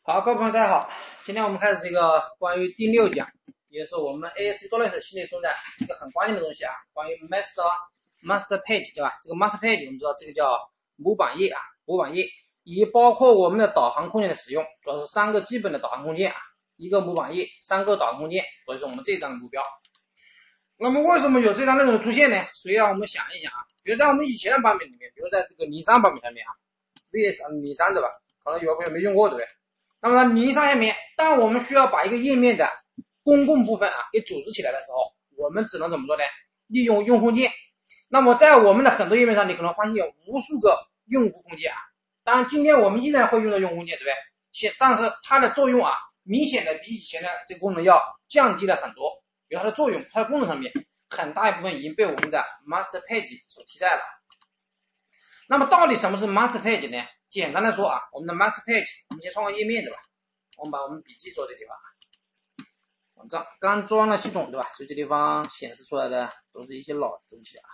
好，各位朋友，大家好。今天我们开始这个关于第6讲，也是我们 ASP.NET 系列中的一个很关键的东西啊，关于 master page， 对吧？这个 master page 我们知道这个叫模板页啊，模板页，以及包括我们的导航空间的使用，主要是3个基本的导航空间啊，一个模板页，3个导航空间，所以说我们这一章的目标。那么为什么有这张内容的出现呢？所以让我们想一想啊，比如在我们以前的版本里面，比如在这个03版本上面啊 ，VS03 对吧？可能有朋友没用过，对不对？那么03下面，当我们需要把一个页面的公共部分啊给组织起来的时候，我们只能怎么做呢？利用用空间。那么在我们的很多页面上，你可能发现有无数个用户空间啊。当然，今天我们依然会用到用户空间，对不对？但是它的作用啊，明显的比以前的这个功能要降低了很多。比如它的作用，它的功能上面很大一部分已经被我们的 master page 所替代了。那么到底什么是 master page 呢？简单的说啊，我们的 master page， 我们先创个页面，对吧？我们把我们笔记做这地方，网站刚装了系统，对吧？所以这地方显示出来的都是一些老的东西啊，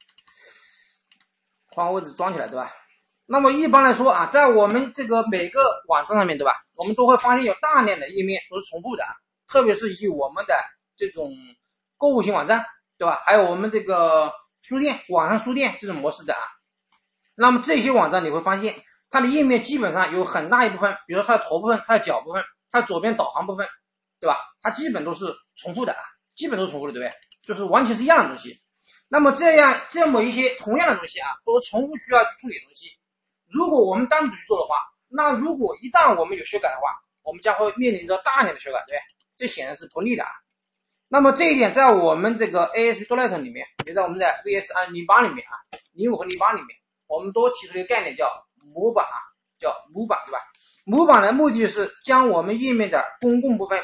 换位置装起来，对吧？那么一般来说啊，在我们这个每个网站上面，对吧？我们都会发现有大量的页面都是重复的，特别是以我们的这种购物型网站，对吧？还有我们这个书店、网上书店这种模式的啊。那么这些网站你会发现，它的页面基本上有很大一部分，比如说它的头部分、它的脚部分、它的左边导航部分，对吧？它基本都是重复的啊，基本都是重复的，对不对？就是完全是一样的东西。那么这么一些同样的东西啊，或者重复需要去处理的东西，如果我们单独去做的话，那如果一旦我们有修改的话，我们将会面临着大量的修改，对不对？这显然是不利的啊。那么这一点在我们这个 ASP.NET 里面，也在我们的 VS2008 里面啊，05和08里面，我们都提出一个概念叫模板啊，叫模板，对吧？模板的目的是将我们页面的公共部分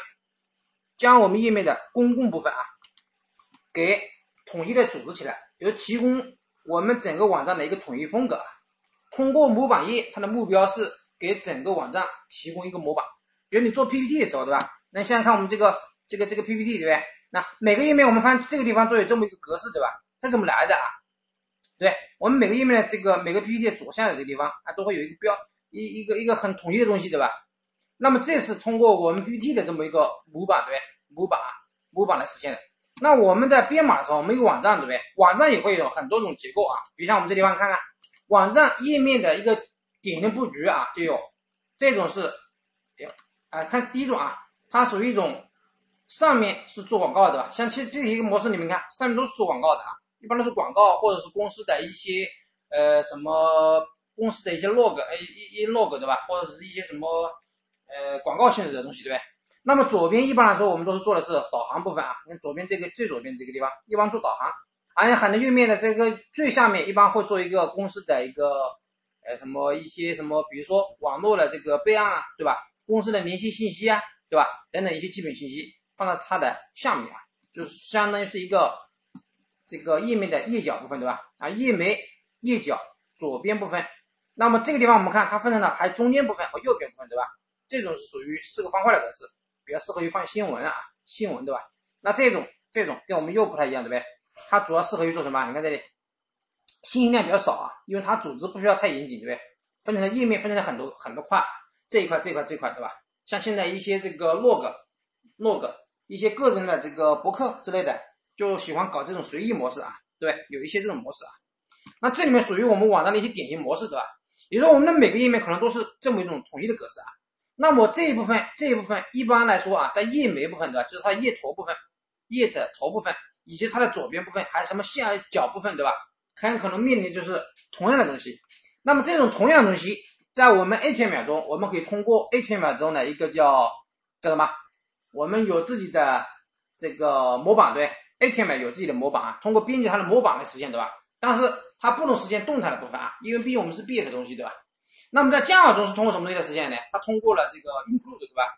啊，给统一的组织起来，就提供我们整个网站的一个统一风格。通过模板页，它的目标是给整个网站提供一个模板。比如你做 PPT 的时候，对吧？那想想看我们这个 PPT， 对不对？那每个页面我们发现这个地方都有这么一个格式，对吧？它怎么来的啊？对，我们每个页面的每个 PPT 的左下角这个地方啊，都会有一个很统一的东西，对吧？那么这是通过我们 PPT 的这么一个模板，对不对？模板来实现的。那我们在编码的时候，我们一个网站，对不对？网站也会有很多种结构啊，比如像我们这地方看看，网站页面的一个典型布局啊，就有这种是，看第一种啊，它属于一种上面是做广告的，对吧？像这一个模式，你们看上面都是做广告的啊，一般都是广告或者是公司的一些什么公司的一些 log log 对吧？或者是一些什么广告性质的东西，对不对？那么左边一般来说我们都是做的是导航部分啊，你看左边这个最左边这个地方一般做导航，而且很多页面的这个最下面一般会做一个公司的一个什么一些什么，比如说网络的这个备案啊，对吧？公司的联系信息啊，对吧？等等一些基本信息放到它的下面啊，就是相当于是一个这个页面的页脚部分，对吧？啊，页眉、页脚、左边部分。那么这个地方我们看它分成了还中间部分和右边部分，对吧？这种是属于4个方块的格式，比较适合于放新闻啊，新闻，对吧？那这种跟我们又不太一样，对不对？它主要适合于做什么？你看这里信息量比较少啊，因为它组织不需要太严谨，对不对？分成了页面分成了很多块，这一块，对吧？像现在一些这个 log 一些个人的这个博客之类的，就喜欢搞这种随意模式啊，对不对？有一些这种模式啊。那这里面属于我们网站的一些典型模式，对吧？也就是说我们的每个页面可能都是这么一种统一的格式啊。那么这一部分一般来说啊，在页眉部分，对吧？就是它的页头部分以及它的左边部分还有什么下角部分，对吧？很可能面临就是同样的东西。那么这种同样的东西在我们 HTML 中，我们可以通过 HTML 中的一个叫什么？我们有自己的这个模板，对 HTML 有自己的模板啊，通过编辑它的模板来实现，对吧？但是它不能实现动态的部分啊，因为毕竟我们是 BS 的东西，对吧？那么在 Java 中是通过什么东西来实现呢？它通过了这个 include， 对吧？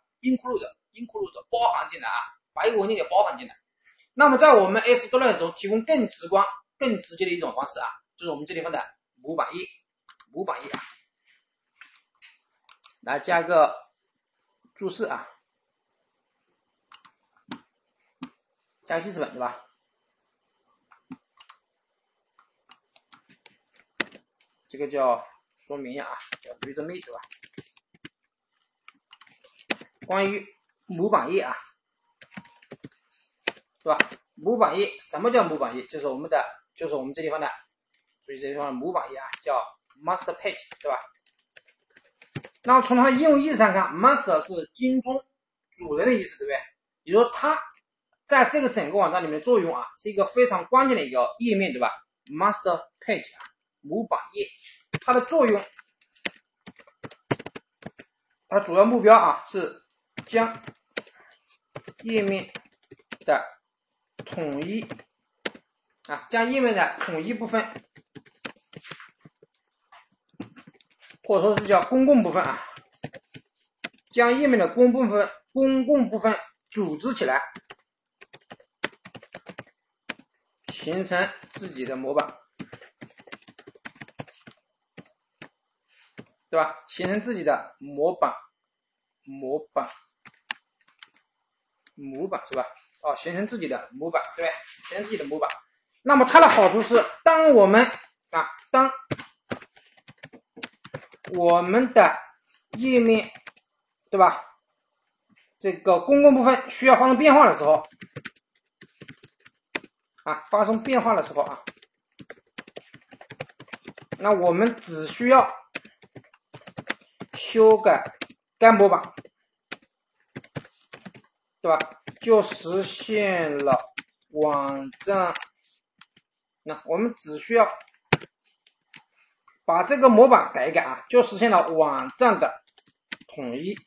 include 包含进来啊，把一个文件给包含进来。那么在我们 ASP.NET 中提供更直观、更直接的一种方式啊，就是我们这地方的模板页啊，来加个注释啊，加个记事本，对吧？这个叫说明啊，叫 readme， 对吧？ 关于模板页啊，对吧？模板页，什么叫模板页？就是我们这地方的，注意这地方的模板页啊，叫 master page， 对吧？那么从它的应用意义上看 ，master 是精通、主人的意思，对不对？也就是说，它在这个整个网站里面的作用啊，是一个非常关键的一个页面，对吧 ？master page 啊，模板页，它的作用，它主要目标啊是将页面的统一部分，或者说是叫公共部分啊，将页面的公共部分组织起来，形成自己的模板，对吧？形成自己的模板是吧？形成自己的模板，对，形成自己的模板。那么它的好处是，当我们的页面，对吧？这个公共部分需要发生变化的时候，那我们只需要修改该模板，对吧？就实现了网站。那我们只需要把这个模板改一改啊，就实现了网站的统一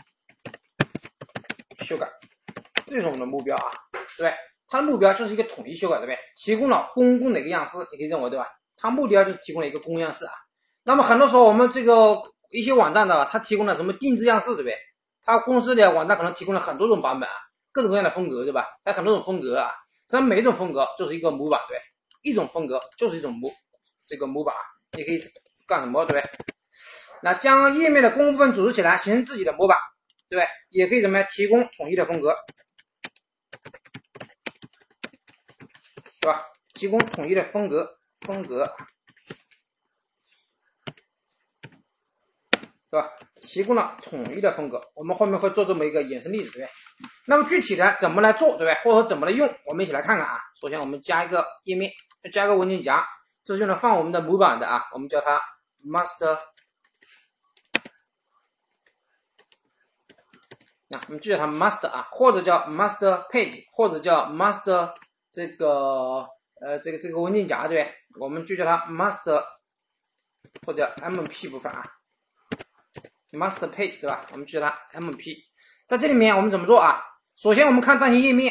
修改，这是我们的目标啊，对不对？它的目标就是一个统一修改，对不对？提供了公共的一个样式，你可以认为，对吧？它目标就是提供了一个公共样式啊。那么很多时候我们这个一些网站的它提供了什么定制样式，对不对？它公司的网站可能提供了很多种版本啊，各种各样的风格，对吧？它很多种风格啊，实际上每一种风格就是一个模板，对，一种风格就是一种模板啊，你可以干什么，对不对？那将页面的公共部分组织起来，形成自己的模板，对不对？也可以怎么样提供统一的风格，对吧？提供统一的风格，对吧？提供了统一的风格，我们后面会做这么一个衍生例子，对不对？那么具体的怎么来做，对不对？或者说怎么来用，我们一起来看看啊。首先我们加一个页面，加一个文件夹，这是用来放我们的模板的啊，我们叫它 master， 我们就叫它 master 啊，或者叫 master page， 或者叫 master 这个文件夹，对不对？我们就叫它 master 或者 MP 部分啊。master page， 对吧？我们就叫它 MP。在这里面我们怎么做啊？首先我们看当前页面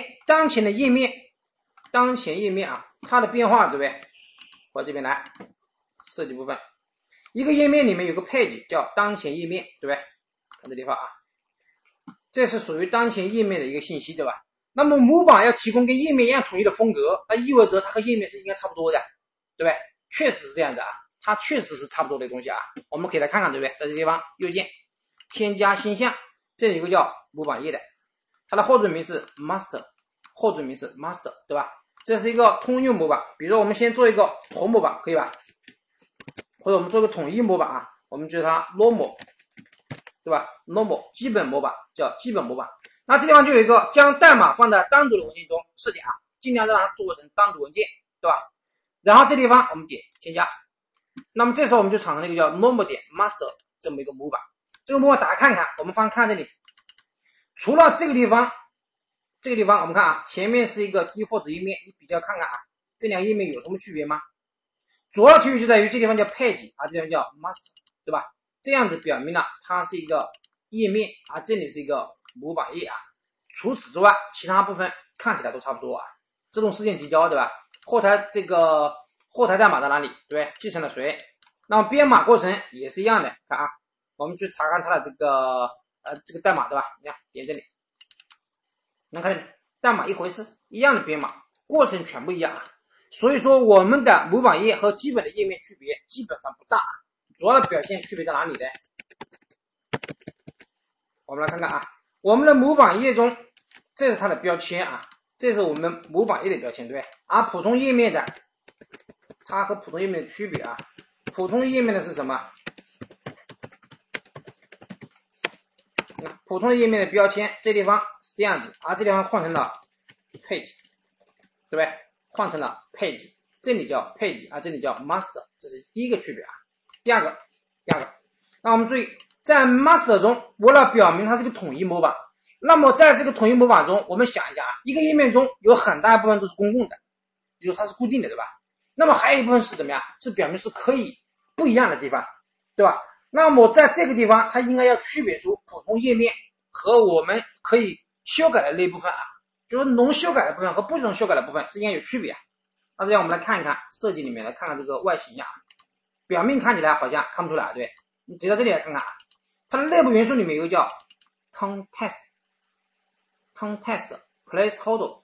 啊，它的变化，对不对？我这边来设计部分，一个页面里面有个 page 叫当前页面，对不对？看这地方啊，这是属于当前页面的一个信息，对吧？那么模板要提供跟页面一样统一的风格，那意味着它和页面是应该差不多的，对不对？确实是这样的啊，它确实是差不多的东西啊。我们可以来看看，对不对？在这地方右键添加新项，这里有个叫模板页的，它的后缀名是 master， 对吧？这是一个通用模板，比如说我们先做一个头模板，可以吧？或者我们做个统一模板啊，我们叫它 normal， 对吧 ？normal 基本模板叫基本模板。那这地方就有一个将代码放在单独的文件中设计啊，尽量让它做成单独文件，对吧？然后这地方我们点添加，那么这时候我们就产生了一个叫 normal 点 master 这么一个模板。这个模板打开看看，我们看这里，除了这个地方我们看啊，前面是一个 default 页面，你比较看看啊，这两个页面有什么区别吗？主要区别就在于这地方叫 page， 这地方叫 master， 对吧？这样子表明了它是一个页面，这里是一个模板页啊。除此之外，其他部分看起来都差不多啊。自动事件提交，对吧？后台代码在哪里，对不对？继承了谁？那么编码过程也是一样的，看啊，我们去查看它的这个代码，对吧？你看点这里，能看见代码一回事，一样的编码，过程全部一样啊。所以说我们的模板页和基本的页面区别基本上不大，主要的表现区别在哪里呢？我们来看看啊，我们的模板页中，这是它的标签啊，这是我们模板页的标签，对不对？而普通页面的，它和普通页面的区别啊，普通页面的是什么？ 那普通的页面的标签，这地方是这样子，这地方换成了 page， 对不对？换成了 page， 这里叫 page， 这里叫 master， 这是第一个区别啊。第二个，那我们注意，在 master 中，为了表明它是个统一模板，那么在这个统一模板中，我们想一下一个页面中有很大一部分都是公共的，比如它是固定的，对吧？那么还有一部分是怎么样？是表明是可以不一样的地方，对吧？那么在这个地方，它应该要区别出普通页面和我们可以修改的那一部分就是能修改的部分和不能修改的部分是应该有区别那这样我们来看一看设计里面来看看这个外形表面看起来好像看不出来，对，你直接到这里来看看它的内部元素里面有一个叫 context placeholder，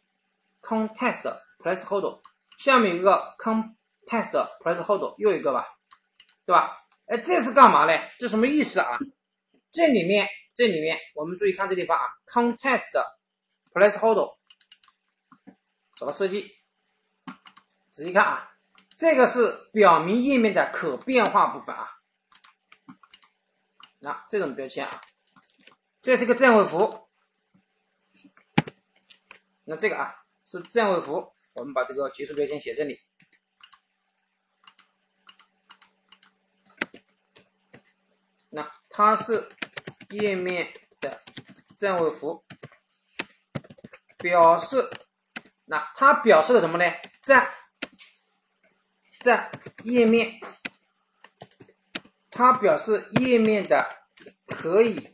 下面有一个 context placeholder， 又一个吧，对吧？这是干嘛呢？这什么意思这里面我们注意看这地方context placeholder， 找到设计，仔细看这个是表明页面的可变化部分那这种标签这是个正位符，那这个是正位符，我们把这个结束标签写这里。那它是页面的正位符，表示，那它表示了什么呢？在页面，它表示页面的可以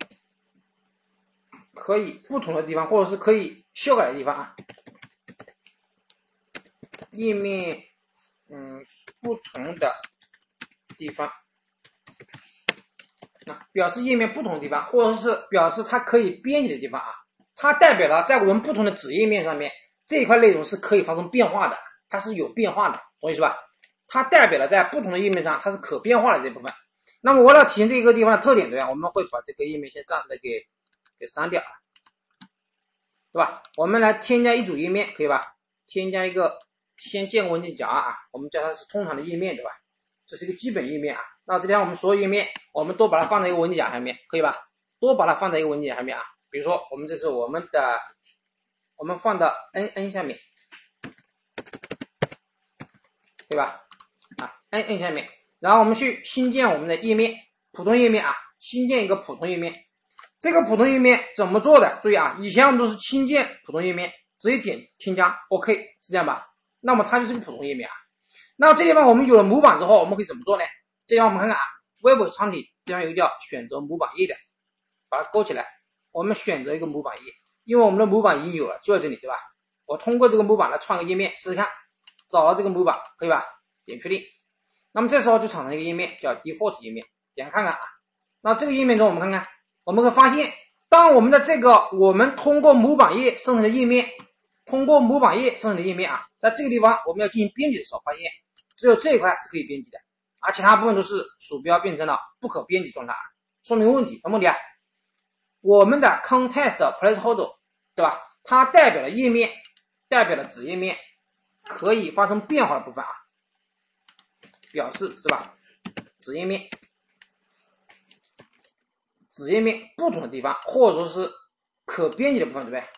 不同的地方，或者是可以修改的地方页面不同的地方。表示页面不同的地方，或者是表示它可以编辑的地方它代表了在我们不同的子页面上面这一块内容是可以发生变化的，它是有变化的，懂意思吧？它代表了在不同的页面上它是可变化的这部分。那么为了体现这个地方的特点，对吧？我们会把这个页面先暂时的给删掉对吧？我们来添加一组页面，可以吧？添加一个，先建个文件夹我们叫它是通常的页面，对吧？这是一个基本页面那这边我们所有页面我们都把它放在一个文件夹上面，可以吧？都把它放在一个文件夹上面比如说这是我们放到 NN 下面，对吧？NN 下面，然后我们去新建我们的页面，普通页面新建一个普通页面。这个普通页面怎么做的？注意以前我们都是新建普通页面，直接点添加 OK， 是这样吧？那么它就是个普通页面那这地方我们有了模板之后，我们可以怎么做呢？这地方我们看看Web 场景这边有一个叫选择模板页的，把它勾起来，我们选择一个模板页，因为我们的模板已经有了，就在这里，对吧？我通过这个模板来创个页面试试看，找到这个模板，可以吧？点确定，那么这时候就产生一个页面叫 Default 页面，点看看那这个页面中我们看看，我们会发现，当我们的我们通过模板页生成的页面，在这个地方我们要进行编辑的时候，发现只有这一块是可以编辑的，而其他部分都是鼠标变成了不可编辑状态，说明问题什么问题我们的 context placeholder， 对吧？它代表了页面，代表了子页面可以发生变化的部分表示是吧？子页面不同的地方，或者说是可编辑的部分，对不对？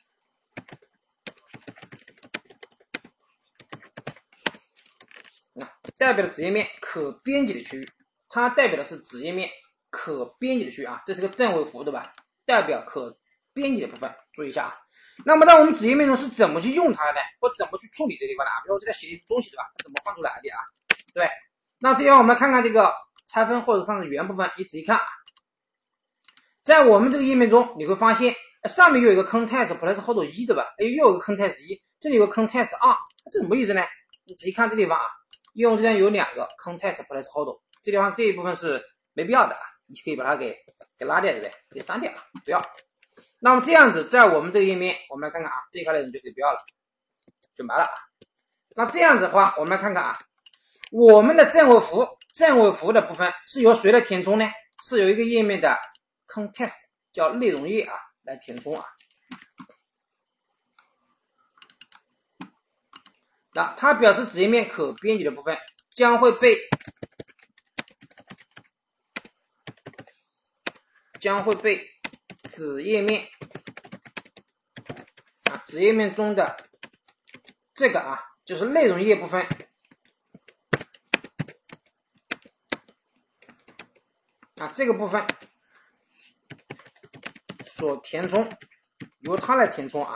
代表了子页面可编辑的区域，它代表的是子页面可编辑的区域这是个正位符，对吧？代表可编辑的部分，注意一下那么在我们子页面中是怎么去用它的呢？或怎么去处理这地方的比如我这里写一东西，对吧？它怎么放出来的对。那这边我们看看这个拆分或者上的原部分，你仔细看在我们这个页面中，你会发现上面又有一个 context placeholder 1，对吧？又有一个 context 1，这里有个 context 2，这什么意思呢？你仔细看这地方用这边有两个 context placeholder， 这地方这一部分是没必要的你可以把它给拉掉，对不对？给删掉，不要。那么这样子，在我们这个页面，我们来看看这一块内容就可以不要了，就没了那这样子的话，我们来看看我们的正位符的部分是由谁来填充呢？是由一个页面的 context 叫内容页来填充那它表示子页面可编辑的部分将会被子页面子页面中的这个就是内容页部分这个部分所填充，由它来填充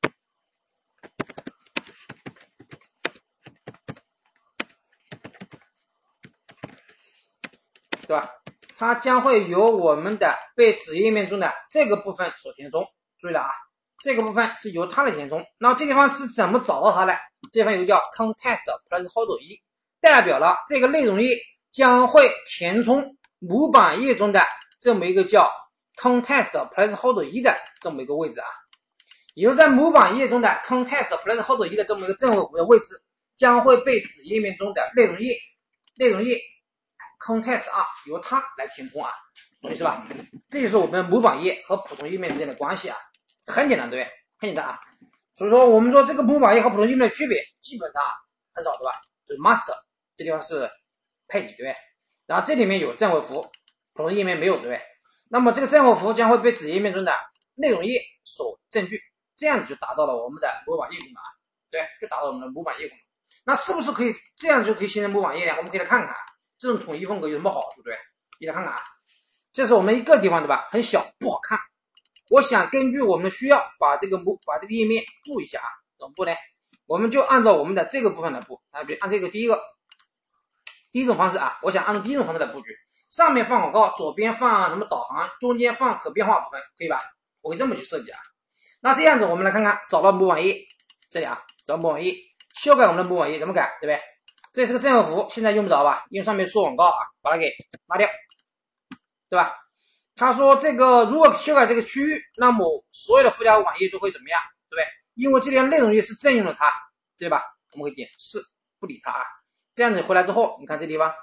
对吧？它将会由我们的被子页面中的这个部分所填充。注意了这个部分是由它来填充。那这地方是怎么找到它呢？这地方有个叫 context placeholder 1，代表了这个内容页将会填充模板页中的这么一个叫 context placeholder 1的这么一个位置也就是在模板页中的 context placeholder 1的这么一个正位符的位置，将会被子页面中的内容页 context 由它来填充懂意思吧？这就是我们模板页和普通页面之间的关系很简单，对不对？很简单所以说我们说这个模板页和普通页面的区别基本上很少，对吧？就是 master 这地方是 page， 对不对？然后这里面有正位符，普通页面没有，对不对？那么这个正位符将会被子页面中的内容页所占据，这样子就达到了我们的模板页功能对，就达到我们的模板页功能。那是不是可以这样就可以形成模板页呢？我们可以来看看这种统一风格有什么好处，对不对？一起来看看这是我们一个地方，对吧？很小不好看，我想根据我们的需要把这个页面布一下怎么布呢？我们就按照我们的这个部分来布比如按这个第一种方式我想按照第一种方式来布局，上面放广告，左边放什么导航，中间放可变化部分，可以吧？我会这么去设计那这样子我们来看看，找到模板页这里找到模板页，修改我们的模板页怎么改，对不对？这是个正位符，现在用不着吧，因为上面说广告把它给拿掉，对吧？他说这个如果修改这个区域，那么所有的附加网页都会怎么样，对不对？因为这边内容页是占用了它，对吧？我们可以点是不理它这样子回来之后，你看这地方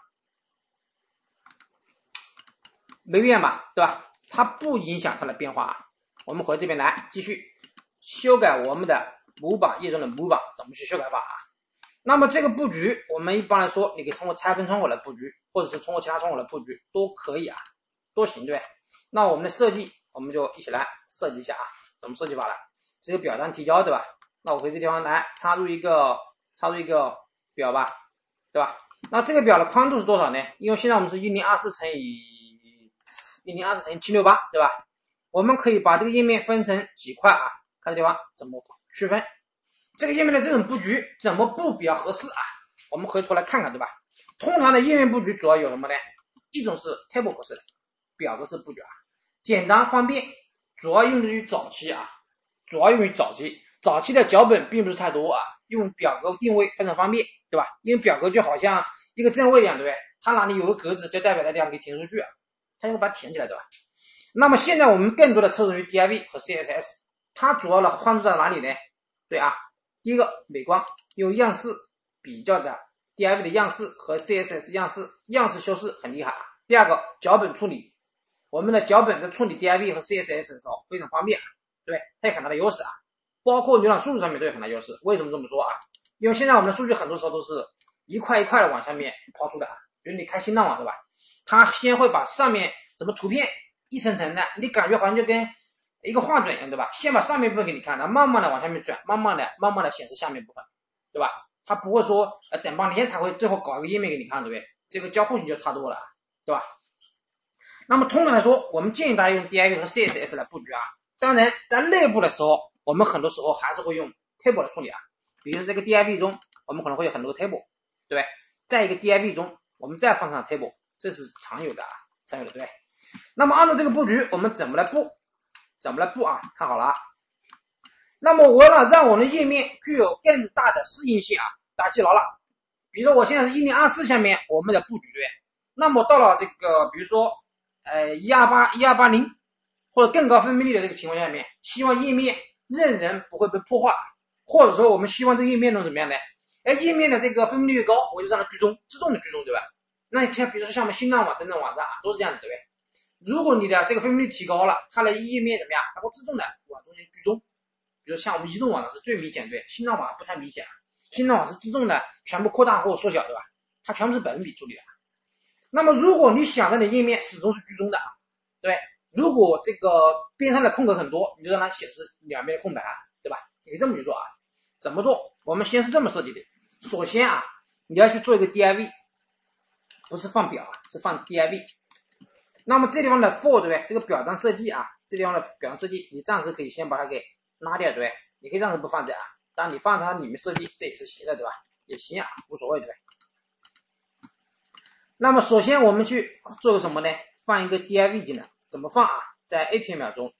没变吧，对吧？它不影响它的变化我们回这边来继续修改我们的模板页中的模板，怎么去修改法那么这个布局我们一般来说你可以通过拆分窗口来布局，或者是通过其他窗口来布局都可以都行，对不对？那我们的设计我们就一起来设计一下怎么设计法呢？这个表单提交，对吧？那我回这地方来插入一个表吧，对吧？那这个表的宽度是多少呢？因为现在我们是1024乘以768，对吧？我们可以把这个页面分成几块看这地方怎么区分这个页面的这种布局怎么布比较合适我们回头来看看，对吧？通常的页面布局主要有什么呢？一种是 table 格式的表格式布局简单方便，主要用于早期早期的脚本并不是太多用表格定位非常方便，对吧？因为表格就好像一个正位一样，对不对？它哪里有个格子就代表在地方可以填数据它就会把它填起来，对吧？那么现在我们更多的侧重于 div 和 css， 它主要的帮助在哪里呢？对第一个美观，用样式比较的 div 的样式和 css 样式修饰很厉害第二个脚本处理，我们的脚本在处理 div 和 css 的时候非常方便，对不对？它有很大的优势包括浏览数据上面都有很大优势。为什么这么说因为现在我们的数据很多时候都是一块一块的往下面抛出的比如你开新浪网，对吧？它先会把上面什么图片一层层的，你感觉好像就跟一个画转一样，对吧？先把上面部分给你看，然后慢慢的往下面转，慢慢的显示下面部分，对吧？它不会说等半天才会最后搞一个页面给你看，对不对？这个交互性就差多了，对吧？那么通常来说，我们建议大家用 div 和 css 来布局当然在内部的时候我们很多时候还是会用 table 来处理比如说这个 div 中我们可能会有很多个 table， 对不对？在一个 div 中我们再放上 table， 这是常有的对不对？那么按照这个布局我们怎么来布看好了那么为了让我们的页面具有更大的适应性大家记牢了。比如说我现在是1024下面我们的布局，对不对？那么到了这个比如说1280或者更高分辨率的这个情况下面，希望页面任人不会被破坏，或者说我们希望这个页面能怎么样呢？页面的这个分辨率越高，我就让它居中，自动的居中，对吧？那你像比如说像我们新浪网等等网站都是这样的，对不对？如果你的这个分辨率提高了，它的页面怎么样？它会自动的往中间居中。比如像我们移动网站是最明显，对，新浪网不太明显新浪网是自动的全部扩大或缩小，对吧？它全部是百分比处理的。那么如果你想让你的页面始终是居中的，对， 如果这个边上的空格很多，你就让它显示两边的空白，对吧？你可以这么去做啊。怎么做？我们先是这么设计的。首先啊，你要去做一个 div， 不是放表啊，是放 div。那么这地方的 for 对不对？这个表单设计啊，这地方的表单设计，你暂时可以先把它给拉掉，对不对？你可以暂时不放这啊，当然你放它里面设计，这也是行的，对吧？也行啊，无所谓，对不对？那么首先我们去做个什么呢？放一个 div 进来，怎么放啊？在 html 中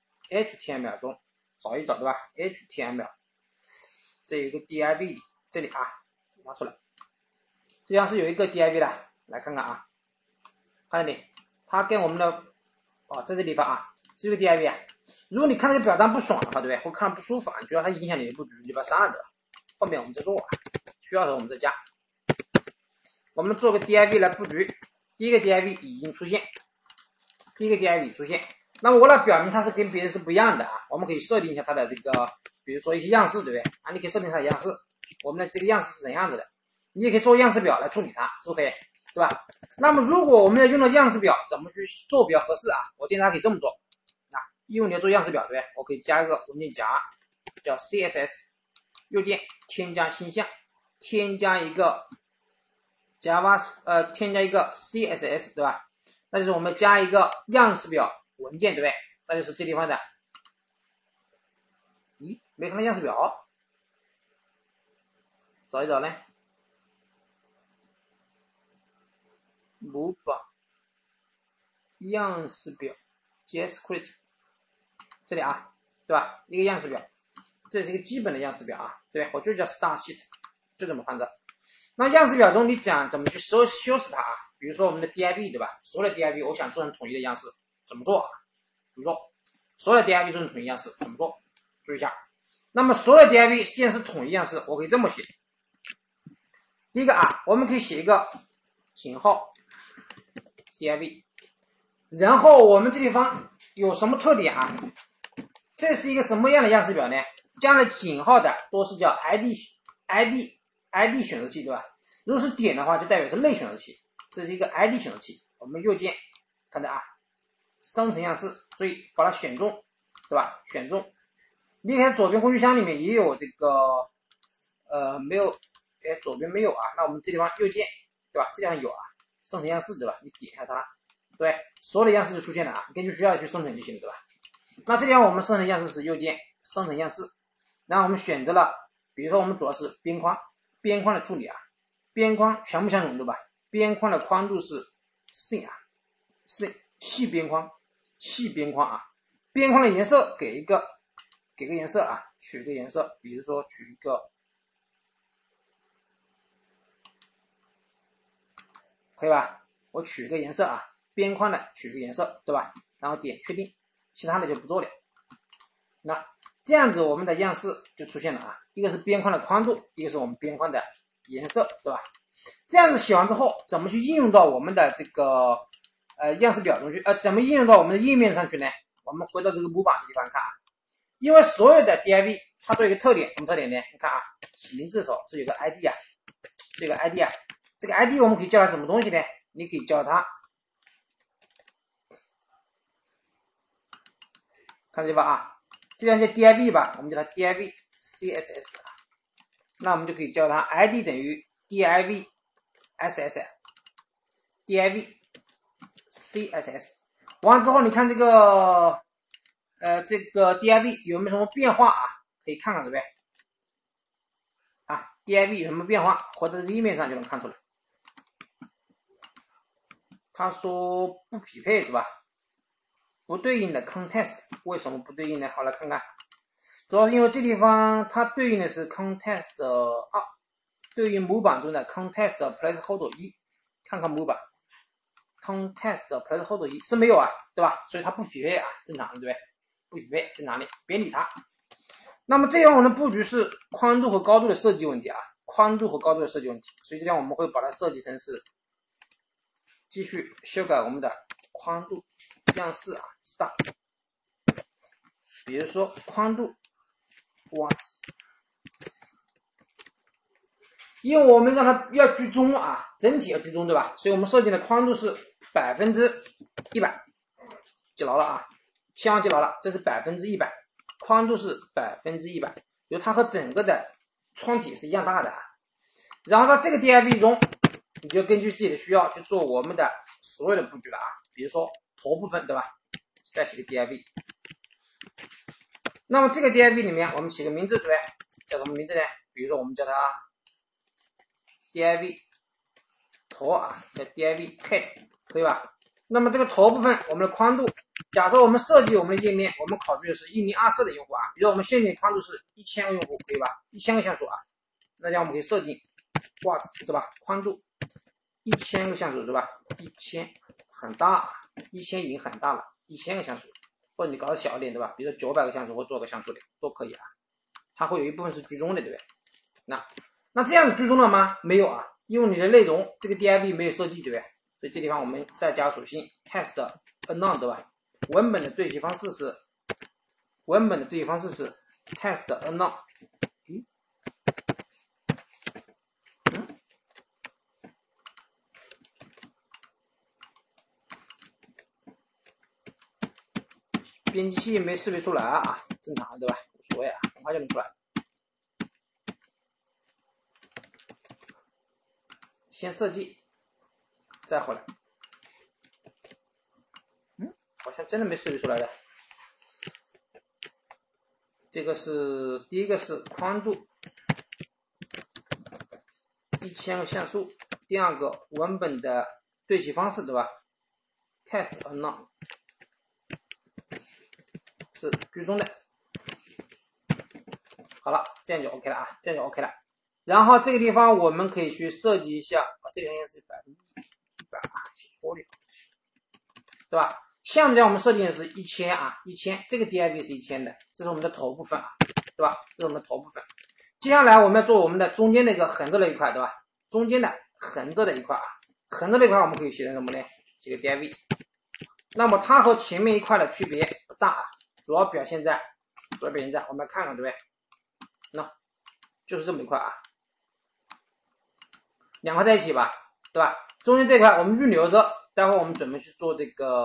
找一找，对吧 ？html 这有一个 div 这里啊，拿出来，这样是有一个 div 的，来看看啊，看见没？它跟我们的在这地方啊，是一个 div 啊。如果你看这个表单不爽的话，对不对？或看不舒服啊，你觉得它影响你的布局，你就把它删了的。后面我们再做啊，需要的时候我们再加。我们做个 div 来布局，第一个 div 已经出现，那么为了表明它是跟别人是不一样的啊，我们可以设定一下它的这个，比如说一些样式，对不对？啊，你可以设定它的样式，我们的这个样式是怎样子的？你也可以做样式表来处理它，是不是可以？对吧？那么如果我们要用到样式表，怎么去做比较合适啊？我建议大家可以这么做啊，因为你要做样式表，对不对？我可以加一个文件夹，叫 CSS， 右键添加新项，添加一个 添加一个 CSS， 对吧？那就是我们加一个样式表文件，对不对？那就是这地方的，没看到样式表，找一找呢。模板样式表 JavaScript 这里啊，对吧？一个样式表，这是一个基本的样式表啊，对，我就叫 Start Sheet， 就这么放着。那样式表中你讲怎么去修饰它啊？比如说我们的 div， 对吧？所有的 div 我想做成统一的样式，怎么做啊？怎么做？所有的 div 做成统一样式，怎么做？注意一下。那么所有的 div 既然是统一样式，我可以这么写。第一个啊，我们可以写一个井号 div， 然后我们这地方有什么特点啊？这是一个什么样的样式表呢？加了井号的都是叫 id 选择器，对吧？如果是点的话，就代表是类选择器，这是一个 id 选择器。我们右键看到啊，生成样式，注意把它选中，对吧？选中。你看左边工具箱里面也有这个没有，左边没有啊，那我们这地方右键，对吧？这地方有啊，生成样式，对吧？你点一下它，对，所有的样式就出现了啊，根据需要去生成就行了，对吧？那这地方我们生成样式是右键生成样式，然后我们选择了，比如说我们主要是边框的处理啊，边框全部相同，对吧？边框的宽度是 C 啊，是细边框啊，边框的颜色给个颜色啊，取个颜色，比如说取一个，可以吧？我取一个颜色啊，边框的取个颜色，对吧？然后点确定，其他的就不做了。那这样子我们的样式就出现了啊，一个是边框的宽度，一个是我们边框的颜色，对吧？这样子写完之后，怎么去应用到我们的这个样式表中去？怎么应用到我们的页面上去呢？我们回到这个模板的地方看啊，因为所有的 div 它都有一个特点，什么特点呢？你看啊，起名字的时候是有个 id 啊，这个 id 啊，这个 id 我们可以叫它什么东西呢？你可以叫它，看这吧啊，这样叫 div 吧，我们叫它 div css， 那我们就可以叫它 id 等于 div ss， div css， 完了之后你看这个div 有没有什么变化啊？可以看看对不对？啊 div 有什么变化？或者页面上就能看出来。他说不匹配是吧？不对应的 context， 为什么不对应呢？好，来看看，主要是因为这地方它对应的是 context 2，对应模板中的 context placeholder 1，看看模板 context placeholder 1是没有啊，对吧？所以它不匹配啊，正常的对不对？不匹配，正常的，别理它。那么这样我们的布局是宽度和高度的设计问题啊，宽度和高度的设计问题，所以这样我们会把它设计成是继续修改我们的宽度样式啊 ，start， 比如说宽度 what， 因为我们让它要居中啊，整体要居中对吧？所以我们设定的宽度是100%， 记牢了啊，千万记牢了，这是100%，宽度是100%，就它和整个的窗体是一样大的啊。然后在这个 div 中，你就根据自己的需要去做我们的所有的布局了啊，比如说头部分，对吧？再写个 div。那么这个 div 里面我们起个名字，对不对？叫什么名字呢？比如说我们叫它 div 头啊，叫 div head， 可以吧？那么这个头部分我们的宽度，假设我们设计我们的页面，我们考虑的是1024的用户啊，比如说我们限定宽度是1000个用户，可以吧？1000个像素啊，那这样我们可以设定挂对吧？宽度1000个像素对吧？1000很大，1000已经很大了，1000个像素，或者你搞得小一点对吧？比如说900个像素或多个像素的都可以啊。它会有一部分是居中的，对不对？那这样居中了吗？没有啊，因为你的内容这个 div 没有设计，对不对？所以这地方我们再加属性 test anon 对吧？文本的对齐方式是test anon。编辑器没识别出来啊，正常对吧？无所谓啊，很快就能出来。先设计，再回来。好像真的没识别出来的。这个是第一个是宽度1000个像素，第二个文本的对齐方式对吧 ？test anon 是居中的。好了，这样就 OK 了啊，这样就 OK 了。然后这个地方我们可以去设计一下，这个应该是100%啊，写错了，对吧？项目量我们设定的是1000啊，1000，这个 div 是1000的，这是我们的头部分啊，对吧？这是我们的头部分。接下来我们要做我们的中间的一个横着的一块，对吧？中间的横着的一块啊，横着的一块我们可以写成什么呢？写个 div。那么它和前面一块的区别不大啊，主要表现在我们来看看，对不对？那就是这么一块啊，两块在一起吧，对吧？中间这块我们预留着，待会我们准备去做这个，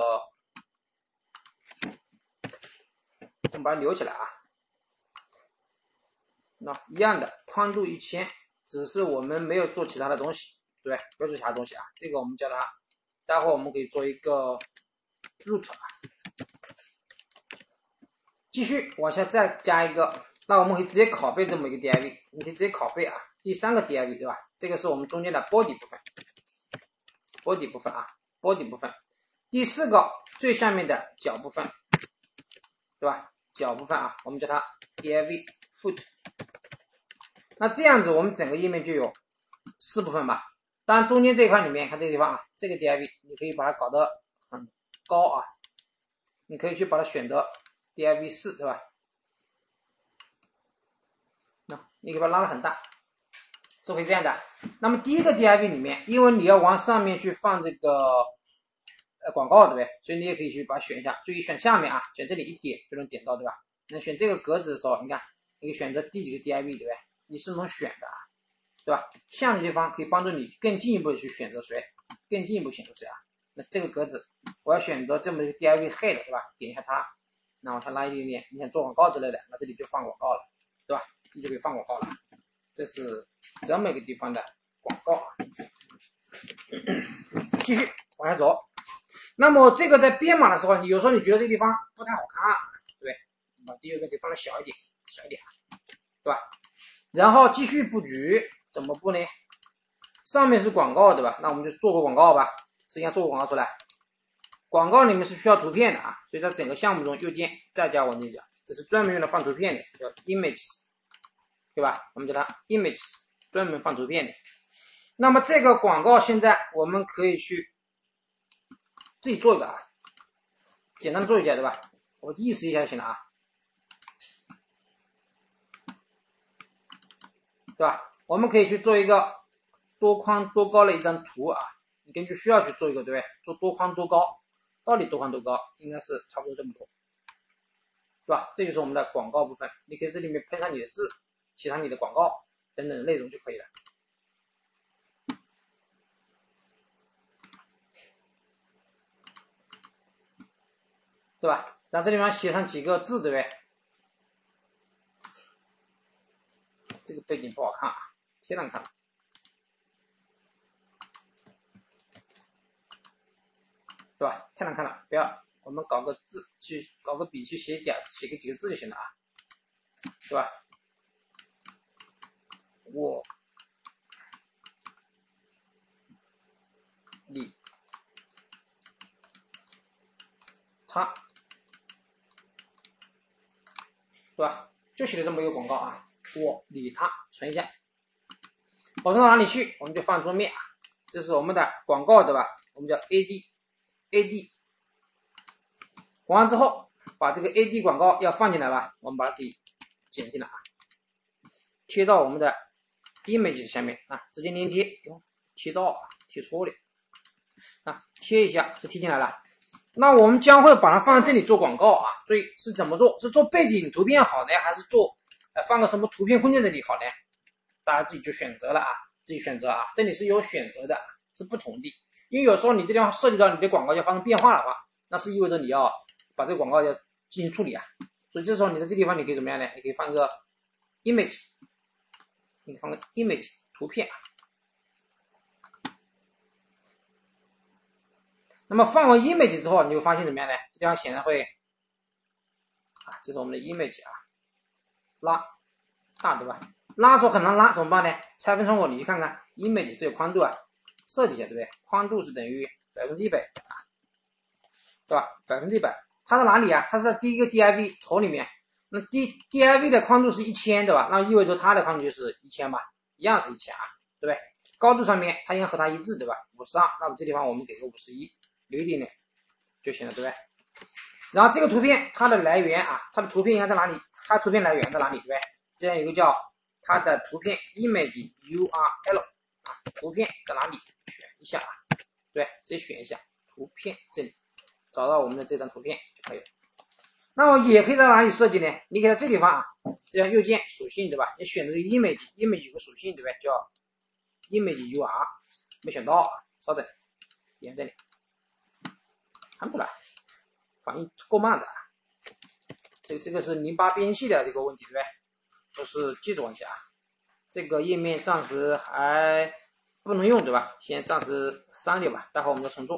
我们把它留起来啊。那一样的宽度1000，只是我们没有做其他的东西，对不对？没有做其他东西啊，这个我们叫它，待会我们可以做一个 root 啊。继续往下再加一个，那我们可以直接拷贝这么一个 div， 你可以直接拷贝啊。第三个 div 对吧？这个是我们中间的 body 部分啊 ，body 部分。第四个最下面的脚部分，对吧？脚部分啊，我们叫它 div foot。那这样子我们整个页面就有4部分吧。当然中间这一块里面，看这个地方啊，这个 div 你可以把它搞得很高啊，你可以去把它选择 div 4，对吧？那你可以把它拉得很大，是会这样的。那么第一个 div 里面，因为你要往上面去放这个广告，对不对？所以你也可以去把它选一下，注意选下面啊，选这里一点就能点到，对吧？那选这个格子的时候，你看你可以选择第几个 div， 对不对？你是能选的啊，对吧？下面地方可以帮助你更进一步的去选择谁，更进一步选择谁啊？那这个格子我要选择这么一个 div head， 对吧？点一下它，那往下拉一点点，你想做广告之类的，那这里就放广告了，对吧？这就可以放广告了。这是这么一个地方的广告。继续往下走。那么这个在编码的时候，你有时候你觉得这个地方不太好看，对不对？把第二个给放的小一点，对吧？然后继续布局，怎么布呢？上面是广告，对吧？那我们就做个广告吧，实际上做个广告出来。广告里面是需要图片的啊，所以在整个项目中右键再加文件夹，这是专门用来放图片的，叫 image， 对吧？我们叫它 image， 专门放图片的。那么这个广告现在我们可以去自己做一个啊，简单的做一下，对吧？我意思一下就行了啊，对吧？我们可以去做一个多宽多高的一张图啊，你根据需要去做一个，对不对？做多宽多高，到底多宽多高？应该是差不多这么多，对吧？这就是我们的广告部分，你可以这里面喷上你的字，写上你的广告等等的内容就可以了。 对吧？然后这地方写上几个字，对不对？这个背景不好看啊，贴上看了，对吧？太难看了，不要，我们搞个字去，搞个笔去写几个字就行了啊，对吧？我你他，对吧？就写了这么一个广告啊，我你他，存一下，保存到哪里去？我们就放桌面啊，这是我们的广告，对吧？我们叫 AD，完了之后，把这个 AD 广告要放进来吧，我们把它给剪进来啊，贴到我们的 image 下面啊，直接连贴，贴到啊，贴错了啊，贴一下是贴进来了。那我们将会把它放在这里做广告啊，所以是怎么做？是做背景图片好呢，还是做放个什么图片空间这里好呢？大家自己就选择了啊，自己选择啊，这里是有选择的，是不同的。因为有时候你这地方涉及到你的广告要发生变化的话，那是意味着你要把这个广告要进行处理啊。所以这时候你在这地方你可以怎么样呢？你可以放一个 image， 你可以放个 image 图片。那么放完 image 之后，你会发现怎么样呢？这地方显然会啊，这是我们的 image 啊，拉大，对吧？拉的时候很难拉，怎么办呢？拆分窗口你去看看 ，image 是有宽度啊，设计一下，对不对？宽度是等于100%啊，对吧？100%，它在哪里啊？它是在第一个 div 头里面。那 div 的宽度是1000，对吧？那意味着它的宽度就是1000吧，一样是1000啊，对不对？高度上面它应该和它一致，对吧？52，那么这地方我们给个51，留一点点就行了，对不对？然后这个图片它的来源啊，它的图片应该在哪里？它图片来源在哪里，对不对？这样有一个叫它的图片 image URL 啊，图片在哪里？选一下啊，对，直接选一下图片这里，找到我们的这张图片就可以了。那么也可以在哪里设计呢？你可以在这地方啊，这样右键属性，对吧？你选择 image 有个属性，对不对？叫 image UR， 没选到啊，稍等，点这里，看不出来，反应够慢的啊。这个是08编辑器的这个问题，对不对？都是技术问题啊。这个页面暂时还不能用，对吧？先暂时删掉吧，待会我们再重做。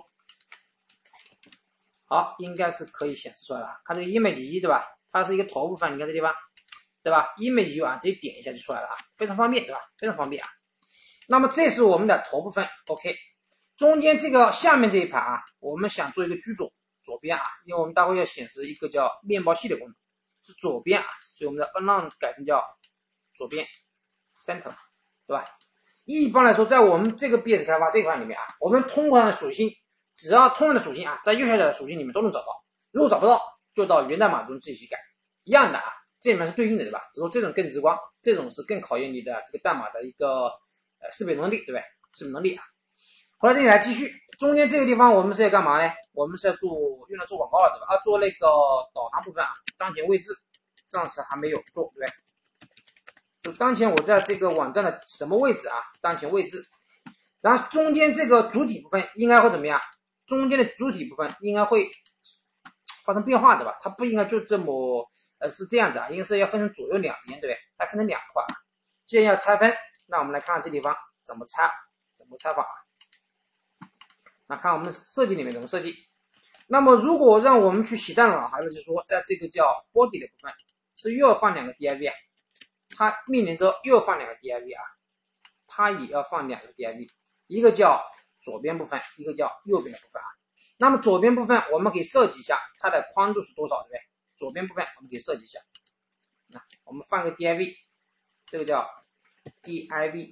好，应该是可以显示出来了。看这个 image 对吧？它是一个头部分，你看这地方，对吧 ？image 啊，直接点一下就出来了啊，非常方便，对吧？非常方便啊。那么这是我们的头部分 ，OK。中间这个下面这一排啊，我们想做一个居左边啊，因为我们待会要显示一个叫面包系的功能，是左边啊，所以我们的 align 改成叫左边 center， 对吧？一般来说，在我们这个 BS 开发这块里面啊，我们通常的属性，只要通用的属性啊，在右下角的属性里面都能找到，如果找不到，就到源代码中自己去改，一样的啊，这里面是对应的，对吧？只是说这种更直观，这种是更考验你的这个代码的一个识别能力，对不对？识别能力啊。回到这里来继续，中间这个地方我们是要干嘛呢？我们是要用来做广告的，对吧？做那个导航部分啊，当前位置暂时还没有做，对不对？就当前我在这个网站的什么位置啊？当前位置，然后中间这个主体部分应该会怎么样？中间的主体部分应该会发生变化，对吧？它不应该就这么是这样子啊，应该是要分成左右两边，对不对？它分成两块。既然要拆分，那我们来看看这地方怎么拆法啊？那看我们的设计里面怎么设计。那么如果让我们去写代码，还是说在这个叫 body 的部分是又要放两个 div 啊，它面临着又要放两个 div 啊，它也要放两个 div， 一个叫左边部分，一个叫右边的部分啊。那么左边部分我们可以设计一下它的宽度是多少，对不对？左边部分我们可以设计一下，那我们放个 div， 这个叫 div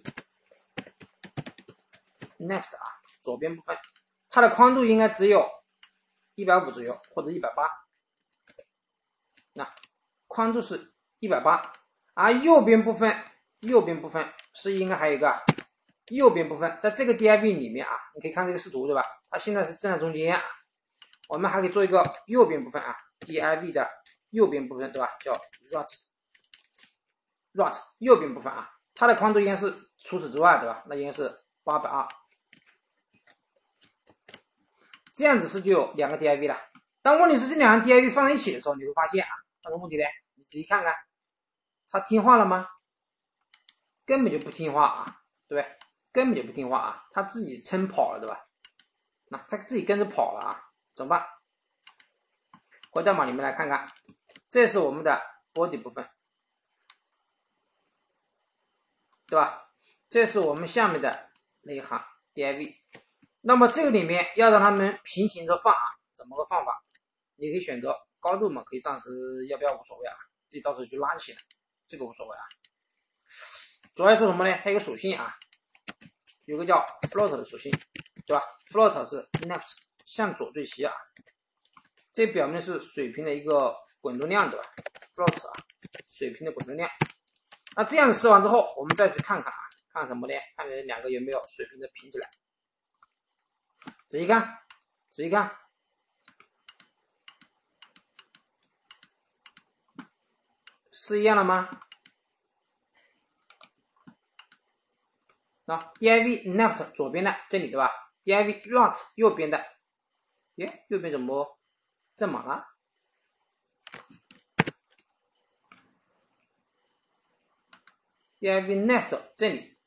left 啊，左边部分它的宽度应该只有150左右或者180，那宽度是180，而右边部分是应该还有一个右边部分，在这个 div 里面啊，你可以看这个视图，对吧？它现在是站在中间啊，我们还可以做一个右边部分啊 ，div 的右边部分，对吧？叫 route 右边部分啊，它的宽度应该是除此之外，对吧？那应该是820。这样子是就有两个 div 了， 但问题是这两个 div 放在一起的时候，你会发现啊，什么问题呢？你仔细看看，它听话了吗？根本就不听话啊，对不对？根本就不听话啊，它自己撑跑了，对吧？那它自己跟着跑了啊，怎么办？回代码里面来看看，这是我们的 body 部分，对吧？这是我们下面的那一行 div。那么这个里面要让它们平行着放啊，怎么个放法？你可以选择高度嘛，可以暂时要不要无所谓啊，自己到时候去拉起来，这个无所谓啊。主要做什么呢？它有个属性啊，有个叫 float 的属性，对吧 ？float 是 left 向左对齐啊，这表明是水平的一个滚动量，对吧 ？float 啊，水平的滚动量。那这样子设完之后，我们再去看看啊，看什么呢？看这两个有没有水平的平起来。仔细看，仔细看，是一样的吗？那 div left 左边的这里对吧 ？div right 右边的，耶，右边怎么正满了？div left 这里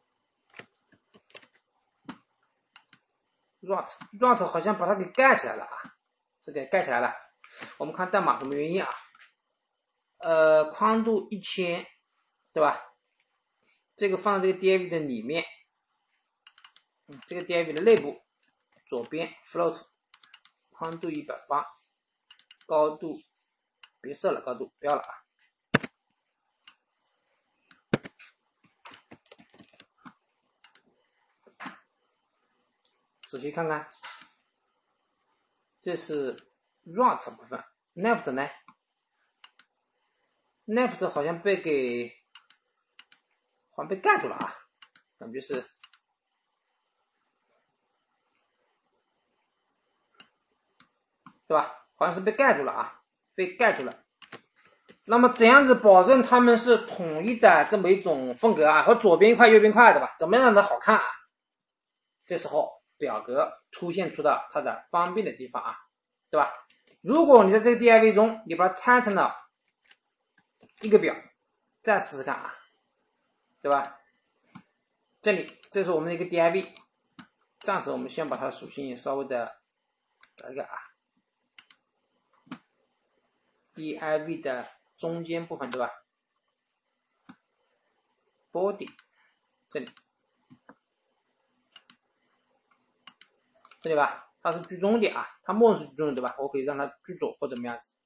right 好像把它给盖起来了啊，是给盖起来了。我们看代码什么原因啊？宽度1000，对吧？这个放在这个 div 的里面，这个 div 的内部左边 float 宽度180，高度别设了，高度不要了啊。仔细看看，这是 right 部分 ，left 呢 ？left 好像被盖住了啊，感觉是，对吧？好像是被盖住了啊，被盖住了。那么怎样子保证它们是统一的这么一种风格啊？和左边一块右边一块，对吧？怎么样让它好看啊？这时候表格出现出了它的方便的地方啊，对吧？如果你在这个 div 中，你把它拆成了一个表，再试试看啊，对吧？这里这是我们的一个 div， 暂时我们先把它的属性稍微的改一改啊 ，div 的中间部分，对吧 ？body 这里。这里吧，它是居中点啊，它默认是居中的，对吧？我可以让它居左或怎么样子，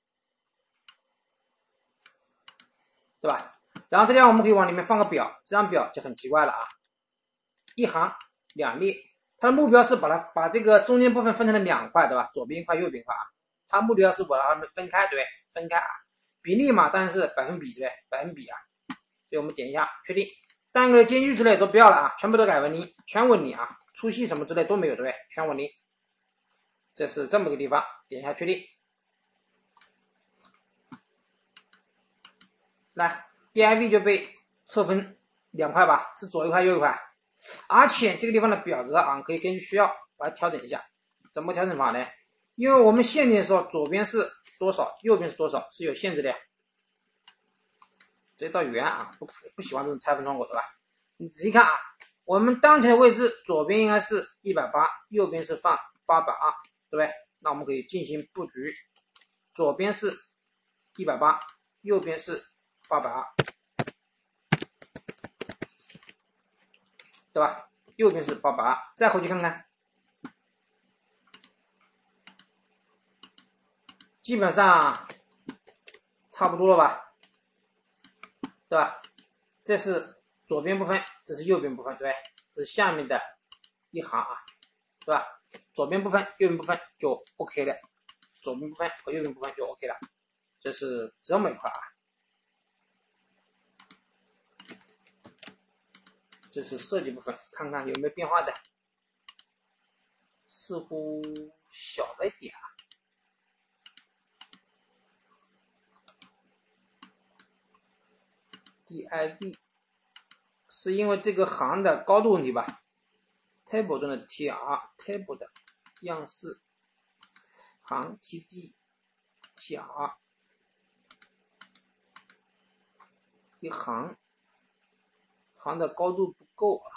对吧？然后这样我们可以往里面放个表，这张表就很奇怪了啊，一行两列，它的目标是把这个中间部分分成了两块，对吧？左边一块，右边一块啊，它目标是把它们分开，对不对？分开啊，比例嘛，当然是百分比，对不对？百分比啊，所以我们点一下确定，单个的间距之类都不要了啊，全部都改为0，全为0啊，粗细什么之类都没有，对不对？全为0。这是这么个地方，点一下确定。来 ，div 就被侧分两块吧，是左一块右一块，而且这个地方的表格啊，可以根据需要把它调整一下。怎么调整法呢？因为我们限定的时候，左边是多少，右边是多少，是有限制的呀。直接到圆啊，不喜欢这种拆分窗口，对吧？你仔细看啊，我们当前的位置，左边应该是180，右边是放820，对不对？那我们可以进行布局，左边是180，右边是820，对吧？右边是820，再回去看看，基本上差不多了吧，对吧？这是左边部分，这是右边部分，对不对？这是下面的一行啊，对吧？左边部分、右边部分就 OK 了，左边部分和右边部分就 OK 了，这是这么一块啊。这是设计部分，看看有没有变化的，似乎小了一点啊。div 是因为这个行的高度问题吧 ？table 中的 tr table 的样式行 TD TR 一行的高度不够啊，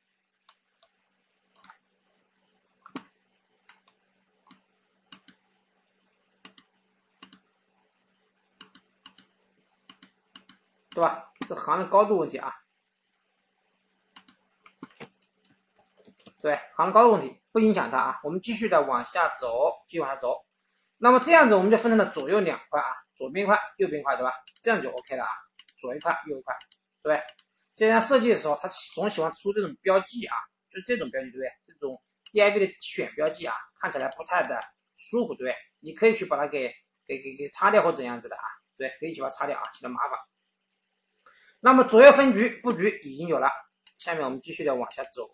对吧？是行的高度问题啊，对，行的高度问题不影响它啊。我们继续的往下走，继续往下走。那么这样子我们就分成了左右两块啊，左边一块，右边一块，对吧？这样就 OK 了啊，左一块，右一块，对不对？这样设计的时候，他总喜欢出这种标记啊，就这种标记，对不对？这种 DIV 的选标记啊，看起来不太的舒服，对不对？你可以去把它给擦掉或怎样子的啊，对，可以去把它擦掉啊，显得麻烦。那么左右分局布局已经有了，下面我们继续的往下走。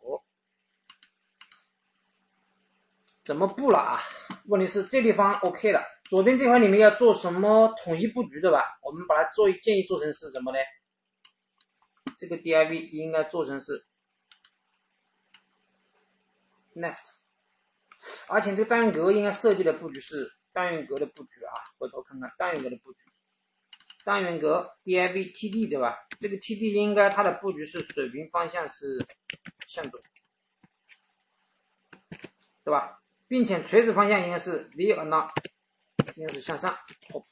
怎么布了啊？问题是这地方 OK 了，左边这块里面要做什么统一布局，对吧？我们把它建议做成是什么呢？这个 DIV 应该做成是 left， 而且这个单元格应该设计的布局是单元格的布局啊，回头看看单元格的布局，单元格 DIV TD 对吧？这个 TD 应该它的布局是水平方向是向左，对吧？并且垂直方向应该是 V or not， 应该是向上。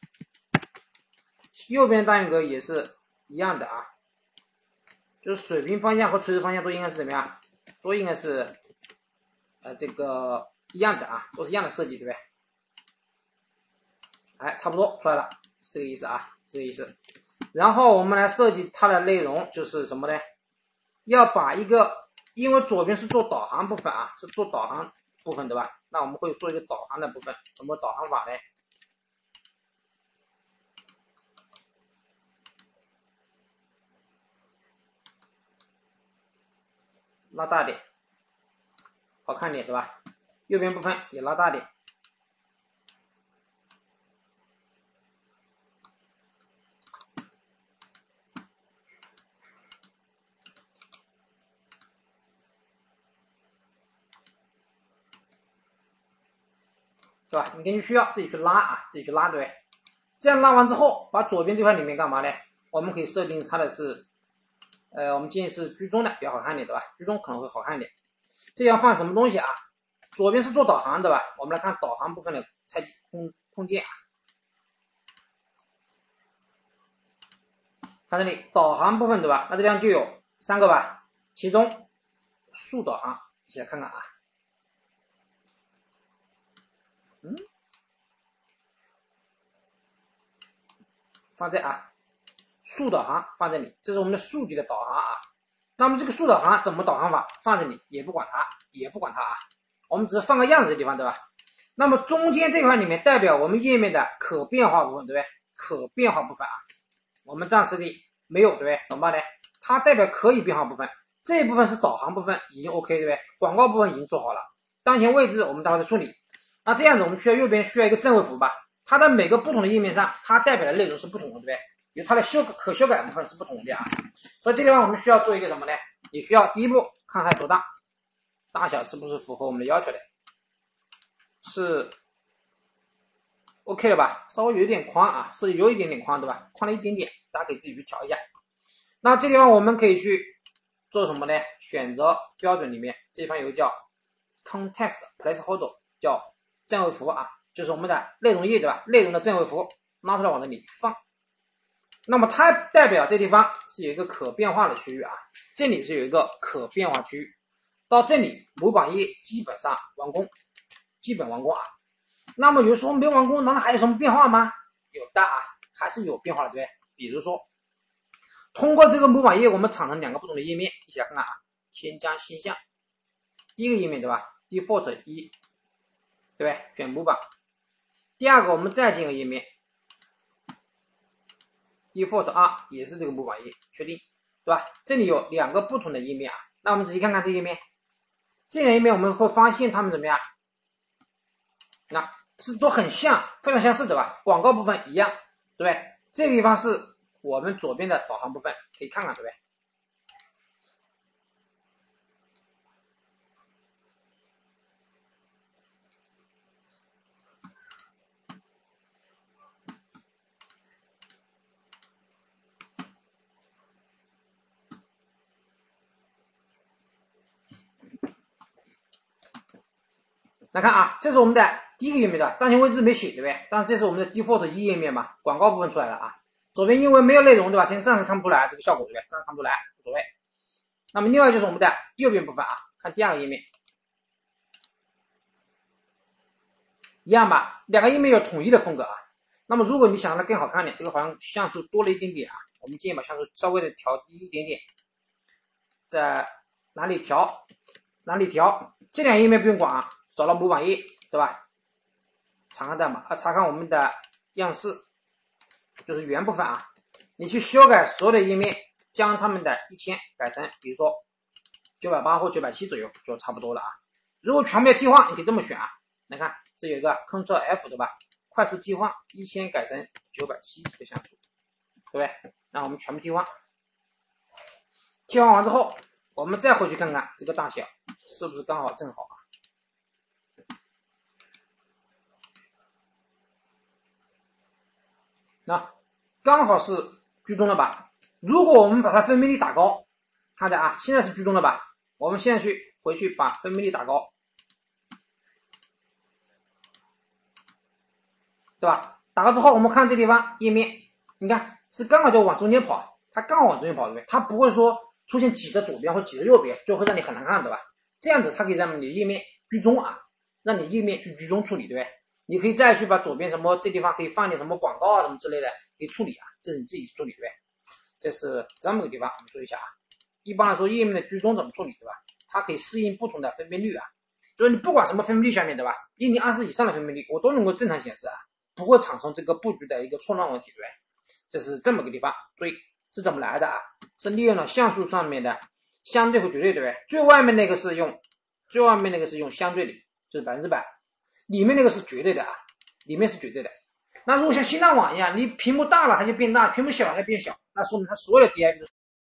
右边单元格也是一样的啊，就是水平方向和垂直方向都应该是怎么样？都应该是这个一样的啊，都是一样的设计，对不对？哎，差不多出来了，是这个意思啊，是这个意思。然后我们来设计它的内容，就是什么呢？要把一个，因为左边是做导航部分啊，是做导航部分，对吧？那我们会做一个导航的部分，怎么导航法呢？拉大点，好看点，对吧？右边部分也拉大点。是吧？你根据需要自己去拉啊，自己去拉，对不对？这样拉完之后，把左边这块里面干嘛呢？我们可以设定它的是，我们建议是居中的比较好看点，对吧？居中可能会好看点。这要放什么东西啊？左边是做导航，对吧？我们来看导航部分的拆空间啊。看这里导航部分，对吧？那这样就有3个吧，其中速导航，一起来看看啊。放这啊，速导航放这里，这是我们的速级的导航啊。那么这个速导航怎么导航法？放这里也不管它啊，我们只是放个样子的地方，对吧？那么中间这块里面代表我们页面的可变化部分，对不对？可变化部分啊，我们暂时里没有，对不对？怎么办呢？它代表可以变化部分，这一部分是导航部分，已经 OK， 对不对？广告部分已经做好了，当前位置我们待会再处理。那这样子我们右边需要一个正位符吧？它的每个不同的页面上，它代表的内容是不同的，对不对？有它的可修改部分是不同的啊。所以这地方我们需要做一个什么呢？也需要第一步看它多大，大小是不是符合我们的要求的？是 OK 了吧？稍微有一点宽啊，是有一点点宽，对吧？宽了一点点，大家可以自己去调一下。那这地方我们可以去做什么呢？选择标准里面，这地方有个叫 context placeholder， 叫正位符啊，就是我们的内容页，对吧？内容的正位符拉出来往这里放。那么它代表这地方是有一个可变化的区域啊，这里是有一个可变化区域，到这里模板页基本上完工，基本完工啊。那么有人说没完工，难道还有什么变化吗？有的啊，还是有变化的，对不对？比如说，通过这个模板页，我们产生2个不同的页面，一起来看看啊。添加新项，第一个页面对吧 ？Default 1，对不对？选模板。第二个我们再建个页面 ，Default 2也是这个模板页，确定，对吧？这里有2个不同的页面啊。那我们仔细看看这个页面，这个页面我们会发现它们怎么样？那是都很像，非常相似，对吧？广告部分一样，对不对？这个地方是我们左边的导航部分，可以看看，对不对？ 来看啊，这是我们的第一个页面的，当前位置没写，对不对？但这是我们的 default 一页面嘛，广告部分出来了啊。左边因为没有内容，对吧？现在暂时看不出来这个效果，对不对？暂时看不出来，无所谓。那么另外就是我们的右边部分啊，看第二个页面，一样吧，两个页面有统一的风格啊。那么如果你想让它更好看点，这个好像像素多了一点点啊，我们建议把像素稍微的调低一点点，在哪里调？这两页面不用管啊，找到模板页，对吧？查看代码查看我们的样式，就是原部分啊。你去修改所有的页面，将它们的1000改成比如说980或970左右就差不多了啊。如果全部要替换，你可以这么选啊。来看，这有一个 Ctrl F， 对吧？快速替换1000改成970的像素，对不对？让我们全部替换。替换完之后，我们再回去看看这个大小是不是刚好正好啊？那刚好是居中了吧？如果我们把它分辨率打高，看着啊，现在是居中了吧？我们现在回去把分辨率打高，对吧？打高之后，我们看这地方页面，你看是刚好就往中间跑，它刚好往中间跑，对不对？它不会说出现挤在左边或挤在右边，就会让你很难看，对吧？这样子它可以让你的页面居中啊，让你页面去居中处理，对不对？你可以再去把左边什么这地方可以放点什么广告啊什么之类的，可以处理啊，这是你自己处理，对不对？这是这么个地方，我们注意一下啊。一般来说，页面的居中怎么处理，对吧？它可以适应不同的分辨率啊，就是你不管什么分辨率下面，对吧？1020以上的分辨率，我都能够正常显示啊，不会产生这个布局的一个错乱问题，对不对？这是这么个地方，注意是怎么来的啊？是利用了像素上面的相对和绝对，对不对？最外面那个是用相对的，就是100%，里面那个是绝对的啊，里面是绝对的。那如果像新浪网一样，你屏幕大了它就变大，屏幕小了它就变小，那说明它所有的 DI